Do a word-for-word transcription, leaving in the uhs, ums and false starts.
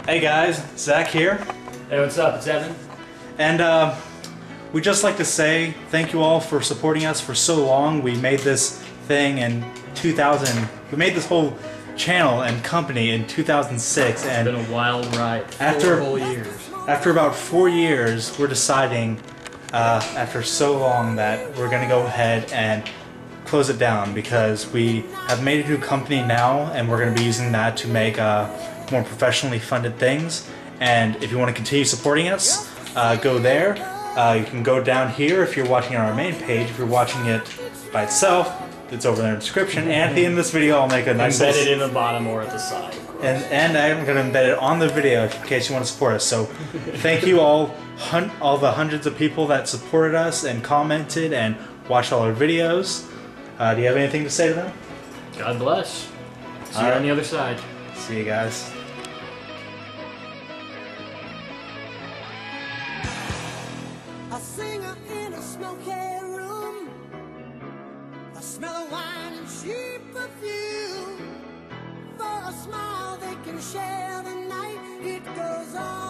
Hey guys, Zach here. Hey, what's up? It's Evan. And uh, we'd just like to say thank you all for supporting us for so long. We made this thing in two thousand. We made this whole channel and company in two thousand six. It's and been a wild ride. After Four whole years. After about four years, we're deciding, uh, after so long, that we're gonna go ahead and close it down because we have made a new company now, and we're gonna be using that to make uh, more professionally funded things. And if you want to continue supporting us, uh, go there. Uh, you can go down here if you're watching on our main page. If you're watching it by itself, it's over there in the description. And at the end of this video, I'll make a nice Embed little... it in the bottom or at the side. And, and I'm going to embed it on the video in case you want to support us. So thank you all, hun all the hundreds of people that supported us and commented and watched all our videos. Uh, do you have anything to say to them? God bless. See All you right. on the other side. See you guys. A singer in a smoky room, a smell of wine and cheap perfume. For a smile they can share the night. It goes on.